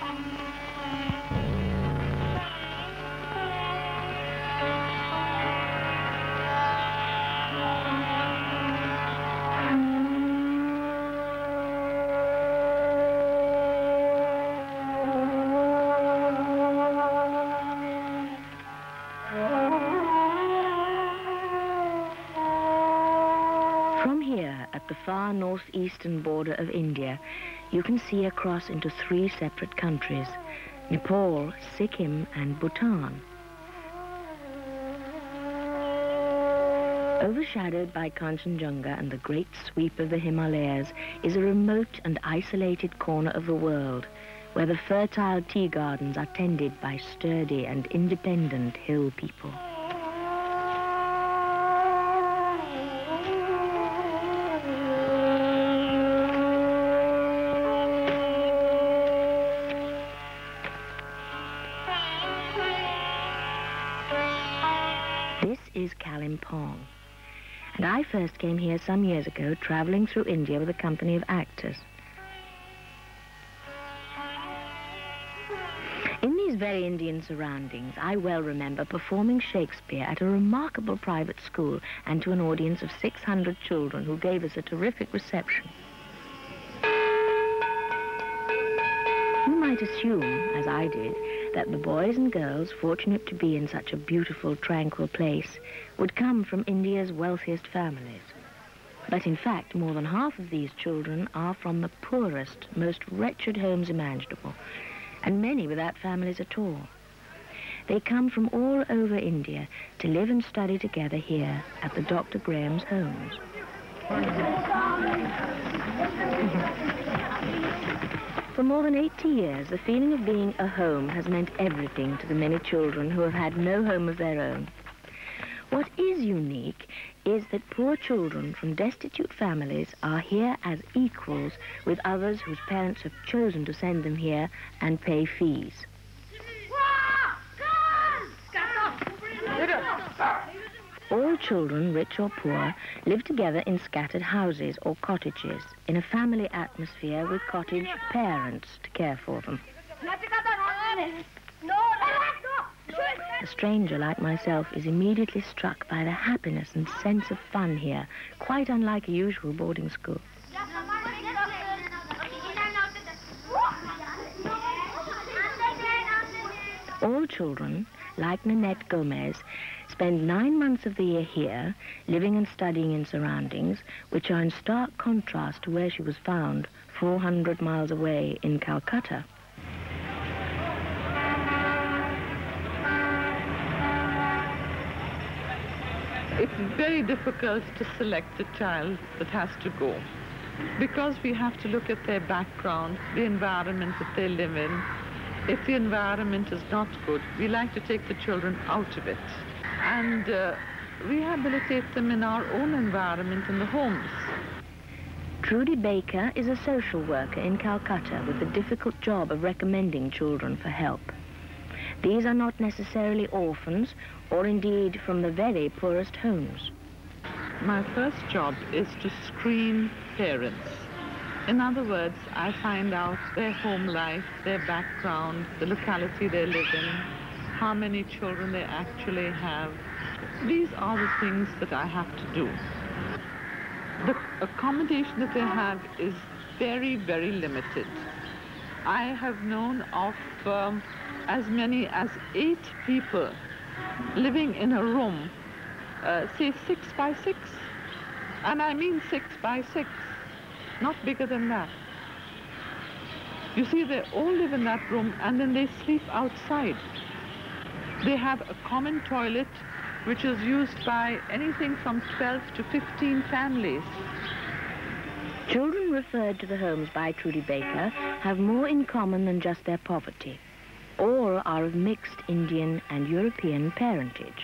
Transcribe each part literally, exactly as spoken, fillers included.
From here, at the far northeastern border of India, you can see across into three separate countries, Nepal, Sikkim and Bhutan. Overshadowed by Kanchenjunga and the great sweep of the Himalayas is a remote and isolated corner of the world where the fertile tea gardens are tended by sturdy and independent hill people. This is Kalimpong, and I first came here some years ago travelling through India with a company of actors. In these very Indian surroundings, I well remember performing Shakespeare at a remarkable private school and to an audience of six hundred children who gave us a terrific reception. You might assume, as I did, that the boys and girls fortunate to be in such a beautiful, tranquil place would come from India's wealthiest families. But in fact, more than half of these children are from the poorest, most wretched homes imaginable, and many without families at all. They come from all over India to live and study together here at the Doctor Graham's homes. For more than eighty years, the feeling of being a home has meant everything to the many children who have had no home of their own. What is unique is that poor children from destitute families are here as equals with others whose parents have chosen to send them here and pay fees. All children, rich or poor, live together in scattered houses or cottages, in a family atmosphere with cottage parents to care for them. A stranger like myself is immediately struck by the happiness and sense of fun here, quite unlike a usual boarding school. All children, like Nanette Gomez, spend nine months of the year here, living and studying in surroundings which are in stark contrast to where she was found four hundred miles away in Calcutta. It's very difficult to select a child that has to go, because we have to look at their background, the environment that they live in. If the environment is not good, we like to take the children out of it and uh, rehabilitate them in our own environment in the homes. Trudy Baker is a social worker in Calcutta with the difficult job of recommending children for help. These are not necessarily orphans or indeed from the very poorest homes. My first job is to screen parents. In other words, I find out their home life, their background, the locality they live in, how many children they actually have. These are the things that I have to do. The accommodation that they have is very, very limited. I have known of um, as many as eight people living in a room, uh, say six by six, and I mean six by six, not bigger than that. You see, they all live in that room and then they sleep outside. They have a common toilet which is used by anything from twelve to fifteen families. Children referred to the homes by Trudy Baker have more in common than just their poverty. All are of mixed Indian and European parentage.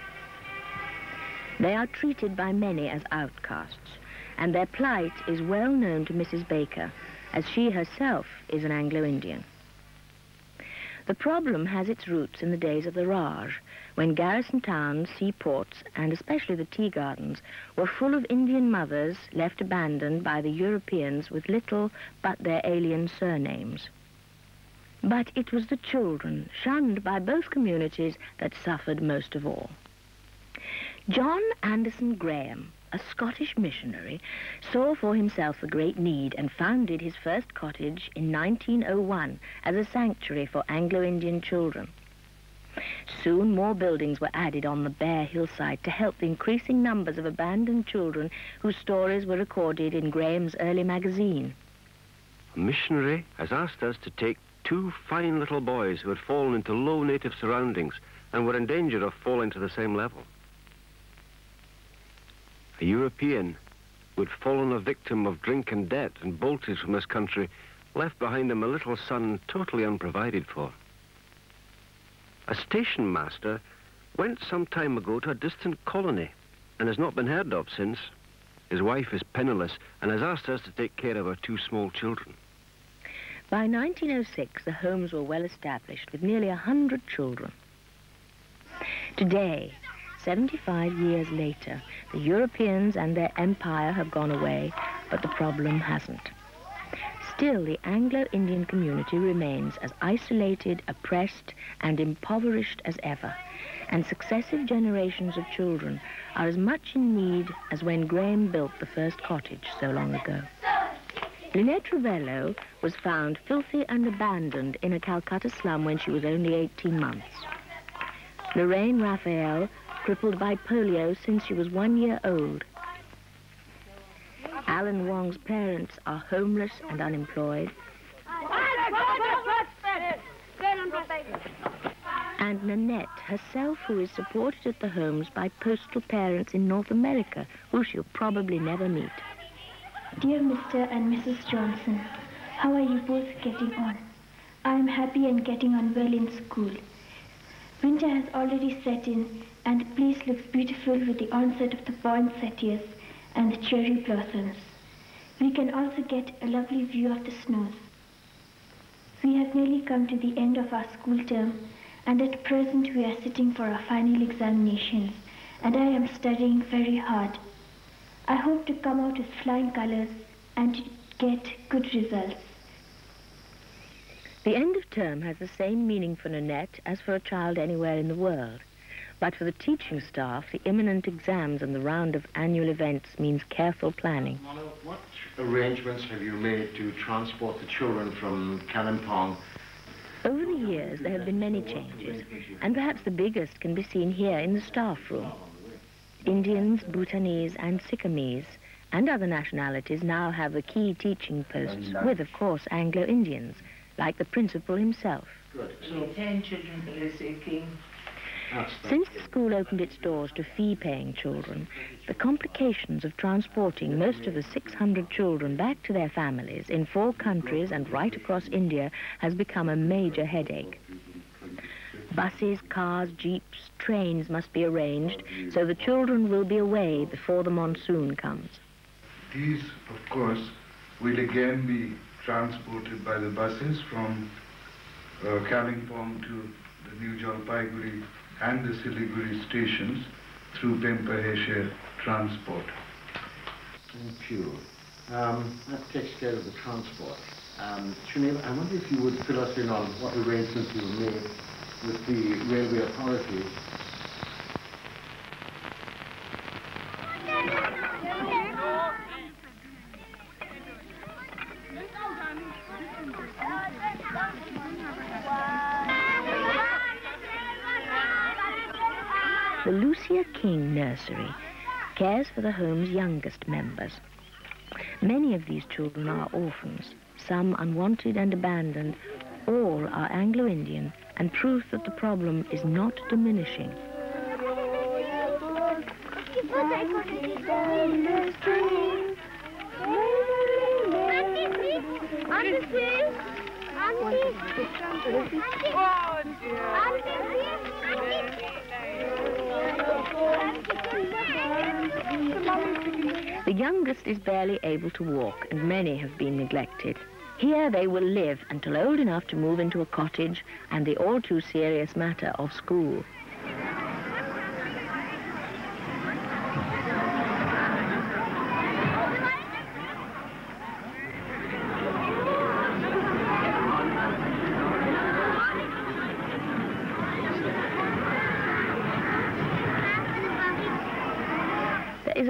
They are treated by many as outcasts, and their plight is well known to Missus Baker, as she herself is an Anglo-Indian. The problem has its roots in the days of the Raj, when garrison towns, seaports, and especially the tea gardens, were full of Indian mothers left abandoned by the Europeans with little but their alien surnames. But it was the children, shunned by both communities, that suffered most of all. John Anderson Graham, a Scottish missionary, saw for himself the great need and founded his first cottage in nineteen oh one as a sanctuary for Anglo-Indian children. Soon more buildings were added on the bare hillside to help the increasing numbers of abandoned children whose stories were recorded in Graham's early magazine. A missionary has asked us to take two fine little boys who had fallen into low native surroundings and were in danger of falling to the same level. A European who had fallen a victim of drink and debt and bolted from this country left behind him a little son totally unprovided for. A station master went some time ago to a distant colony and has not been heard of since. His wife is penniless and has asked us to take care of her two small children. By nineteen oh six, the homes were well established with nearly a hundred children. Today, seventy-five years later, the Europeans and their empire have gone away, but the problem hasn't. Still, the Anglo-Indian community remains as isolated, oppressed, and impoverished as ever, and successive generations of children are as much in need as when Graham built the first cottage so long ago. Lynette Ravello was found filthy and abandoned in a Calcutta slum when she was only eighteen months. Lorraine Raphael, crippled by polio since she was one year old. Alan Wong's parents are homeless and unemployed. And Nanette herself, who is supported at the homes by postal parents in North America, who she'll probably never meet. Dear Mister and Missus Johnson, how are you both getting on? I am happy and getting on well in school. Winter has already set in, and the place looks beautiful with the onset of the poinsettias and the cherry blossoms. We can also get a lovely view of the snows. We have nearly come to the end of our school term, and at present we are sitting for our final examinations, and I am studying very hard. I hope to come out with flying colors and to get good results. The end of term has the same meaning for Nanette as for a child anywhere in the world. But for the teaching staff, the imminent exams and the round of annual events means careful planning. What arrangements have you made to transport the children from Kalimpong? Over the years, there have been many changes, and perhaps the biggest can be seen here in the staff room. Indians, Bhutanese, and Sikkimese, and other nationalities now have the key teaching posts, with, of course, Anglo-Indians, like the principal himself. Good. So, ten children for the King. Since the school opened its doors to fee-paying children, the complications of transporting most of the six hundred children back to their families in four countries and right across India has become a major headache. Buses, cars, jeeps, trains must be arranged so the children will be away before the monsoon comes. These, of course, will again be transported by the buses from uh, Kalimpong to the New Jalpaiguri and the Siliguri stations through Pempaheshe transport. Thank you. Um, that takes care of the transport. Um, Shunail, I wonder if you would fill us in on what arrangements you've made with the railway authorities. The Lucia King Nursery cares for the home's youngest members. Many of these children are orphans, some unwanted and abandoned. All are Anglo-Indian, and proof that the problem is not diminishing. The youngest is barely able to walk, and many have been neglected. Here they will live until old enough to move into a cottage and the all too serious matter of school.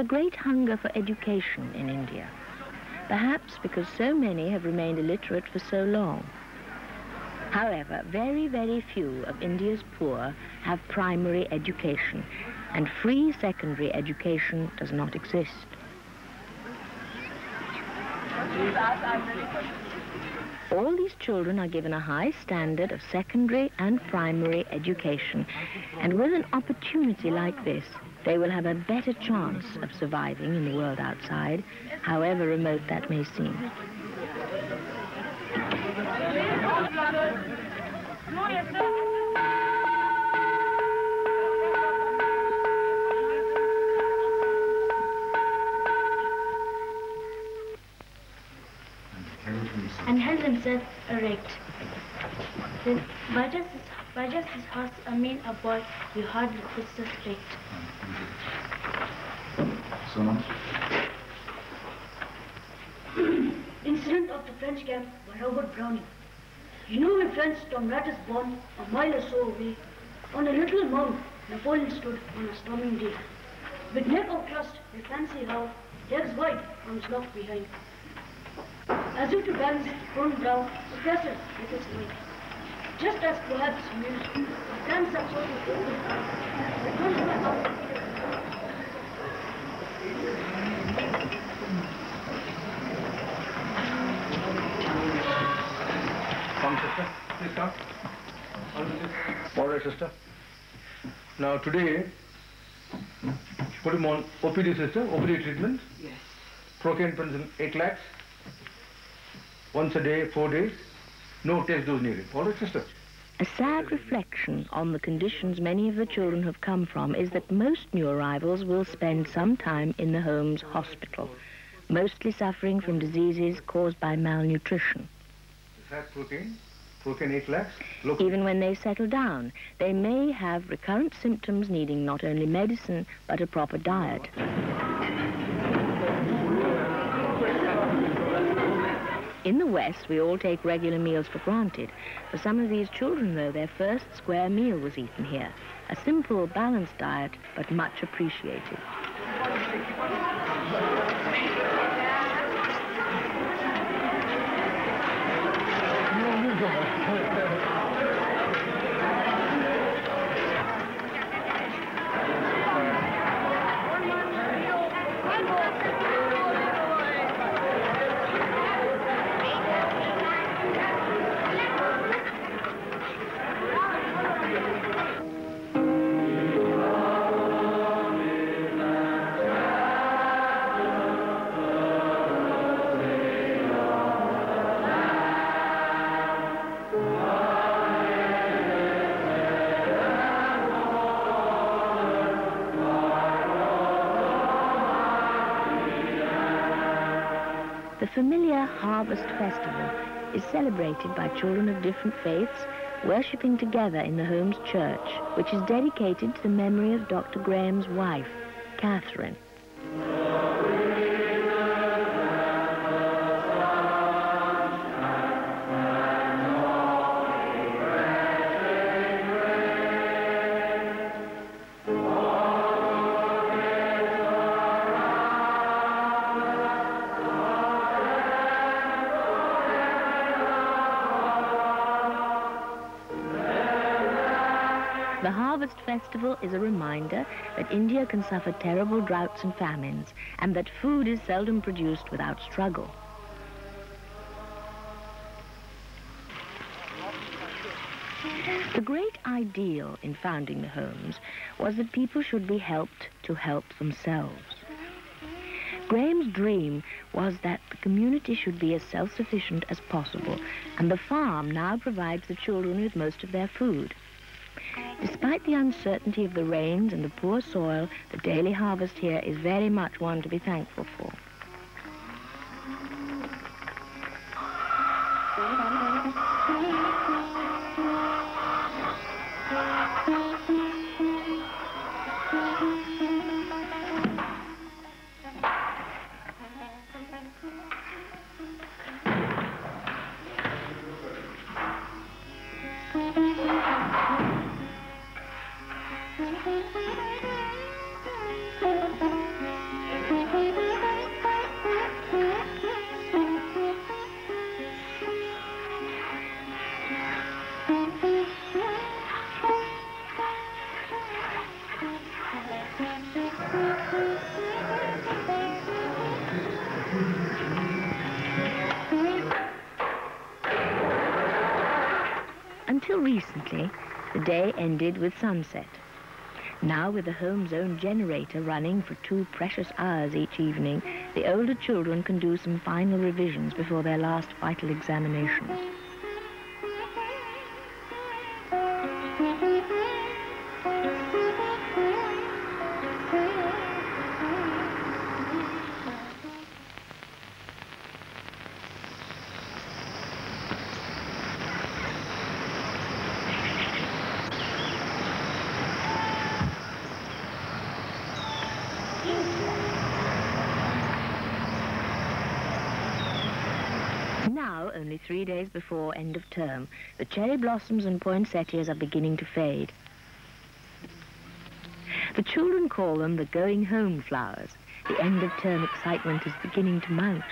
a great hunger for education in India, perhaps because so many have remained illiterate for so long. However, very, very few of India's poor have primary education, and free secondary education does not exist. All these children are given a high standard of secondary and primary education, and with an opportunity like this, they will have a better chance of surviving in the world outside, however remote that may seem. And held himself erect. Then, by just his, by just his horse, a man, a boy, you hardly could suspect. So much. Incident of the French camp by Robert Browning. You know in France, Tom Rat is born a mile or so away. On a little mound, Napoleon stood on a storming day. With neck outcrossed, you fancy how, legs wide, arms locked behind. As if to balance his prone brow, oppressive with its might. Just as perhaps mused, a glance up sort of open, the comes my heart. Come, sister. Please come. All right, sister. Now, today, put him on O P D, sister. O P D treatment. Yes. Procaine penicillin, eight lakhs. Once a day, four days. No test dose needed. All right, sister. A sad reflection on the conditions many of the children have come from is that most new arrivals will spend some time in the home's hospital, mostly suffering from diseases caused by malnutrition. Is that procaine? Procaine eight lakhs? Local. Even when they settle down, they may have recurrent symptoms needing not only medicine, but a proper diet. In the West, we all take regular meals for granted. For some of these children, though, their first square meal was eaten here. A simple, balanced diet, but much appreciated. The familiar Harvest Festival is celebrated by children of different faiths, worshipping together in the home's church, which is dedicated to the memory of Doctor Graham's wife, Catherine. The Harvest Festival is a reminder that India can suffer terrible droughts and famines, and that food is seldom produced without struggle. The great ideal in founding the homes was that people should be helped to help themselves. Graham's dream was that the community should be as self-sufficient as possible, and the farm now provides the children with most of their food. Despite the uncertainty of the rains and the poor soil, the daily harvest here is very much one to be thankful for. Until recently, the day ended with sunset. Now, with the home's own generator running for two precious hours each evening, the older children can do some final revisions before their last vital examinations. Now, only three days before end of term, the cherry blossoms and poinsettias are beginning to fade. The children call them the going home flowers. The end of term excitement is beginning to mount.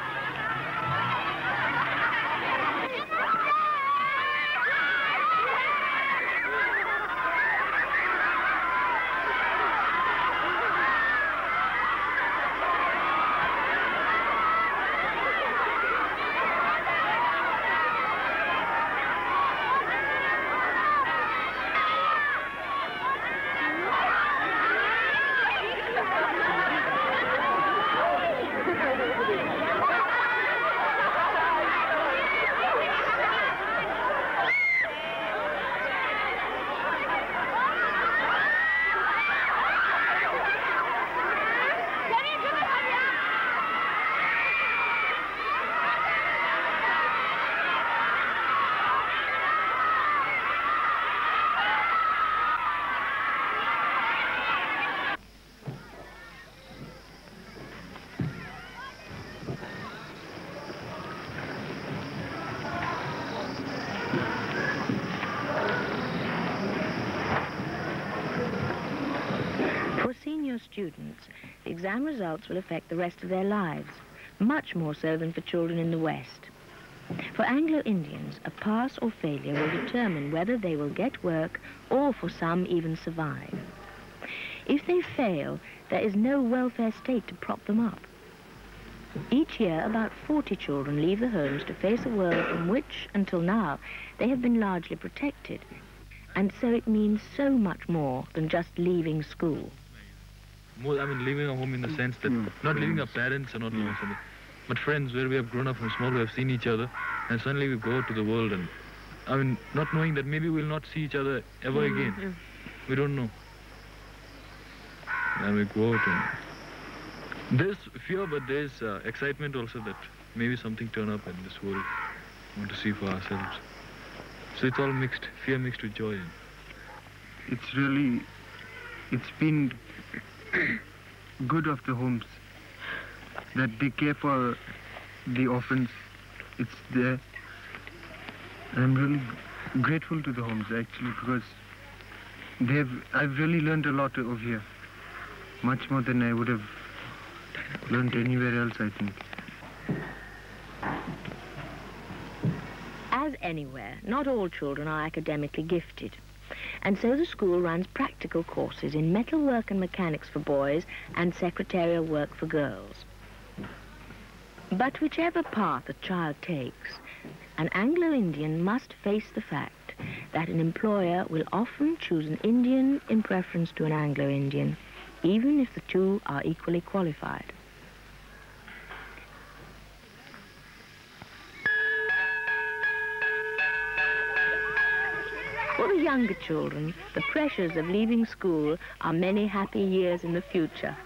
Students, the exam results will affect the rest of their lives, much more so than for children in the West. For Anglo-Indians, a pass or failure will determine whether they will get work or, for some, even survive. If they fail, there is no welfare state to prop them up. Each year, about forty children leave the homes to face a world from which, until now, they have been largely protected. And so it means so much more than just leaving school. More, I mean, leaving a home in the sense that Mm, not leaving our friends. parents or not leaving something, but friends where we have grown up from small, we have seen each other, and suddenly we go out to the world and, I mean, not knowing that maybe we'll not see each other ever again. Mm. We don't know. And we go out and there's fear, but there's uh, excitement also that maybe something turn up in this world. We want to see for ourselves. So it's all mixed, fear mixed with joy. It's really, it's been good of the homes that they care for the orphans. It's there. And I'm really grateful to the homes actually, because they've I've really learned a lot over here, much more than I would have learned anywhere else, I think. As anywhere, not all children are academically gifted. And so the school runs practical courses in metalwork and mechanics for boys and secretarial work for girls. But whichever path a child takes, an Anglo-Indian must face the fact that an employer will often choose an Indian in preference to an Anglo-Indian, even if the two are equally qualified. For the younger children, the pressures of leaving school are many happy years in the future.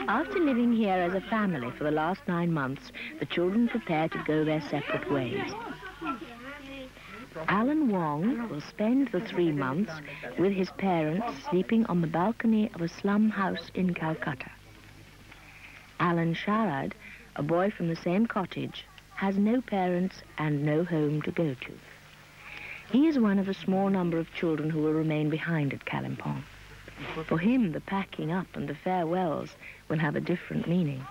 After living here as a family for the last nine months, the children prepare to go their separate ways. Alan Wong will spend the three months with his parents sleeping on the balcony of a slum house in Calcutta. Alan Sharad, a boy from the same cottage, has no parents and no home to go to. He is one of a small number of children who will remain behind at Kalimpong. For him, the packing up and the farewells will have a different meaning.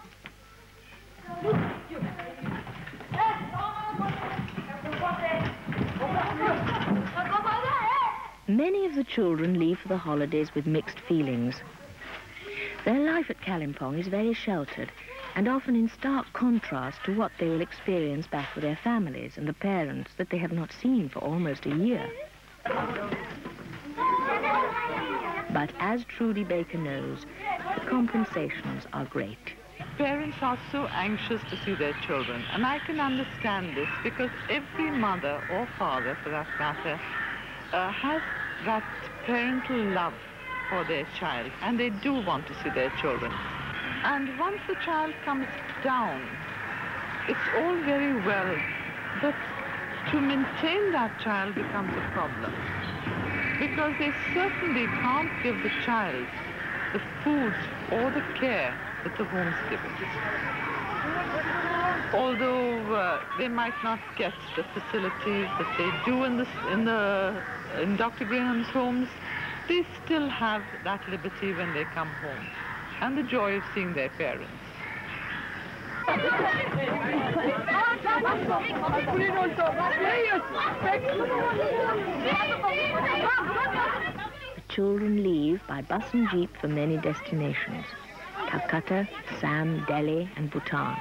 Many of the children leave for the holidays with mixed feelings. Their life at Kalimpong is very sheltered and often in stark contrast to what they will experience back with their families and the parents that they have not seen for almost a year. But as Trudy Baker knows, the compensations are great. Parents are so anxious to see their children, and I can understand this because every mother or father, for that matter, uh, has that parental love for their child, and they do want to see their children. And once the child comes down, it's all very well, but to maintain that child becomes a problem, because they certainly can't give the child the food or the care that the homes give it. Although uh, they might not get the facilities that they do in the, in the in Doctor Graham's homes, they still have that liberty when they come home and the joy of seeing their parents. The children leave by bus and jeep for many destinations: Calcutta, Assam, Delhi and Bhutan.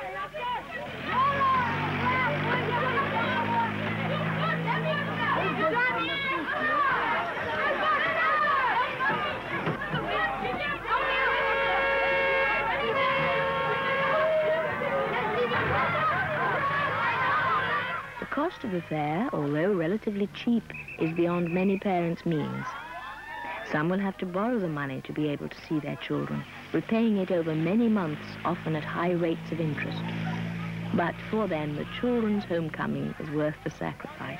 The cost of the fare, although relatively cheap, is beyond many parents' means. Some will have to borrow the money to be able to see their children, repaying it over many months, often at high rates of interest. But for them, the children's homecoming is worth the sacrifice.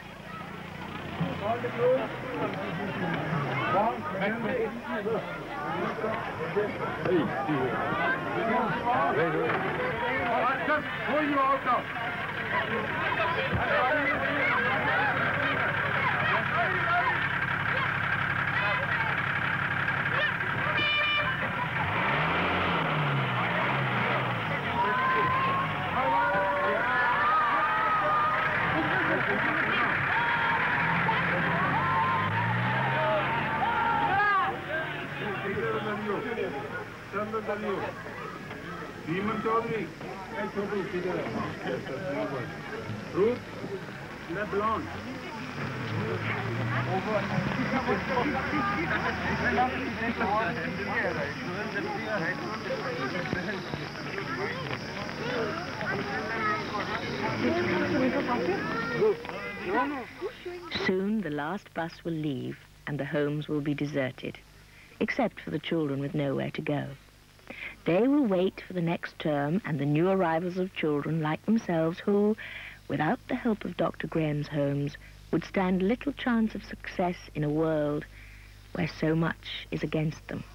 Ruth, le blonde. Soon the last bus will leave and the homes will be deserted, except for the children with nowhere to go. They will wait for the next term and the new arrivals of children like themselves who, without the help of Doctor Graham's homes, would stand little chance of success in a world where so much is against them.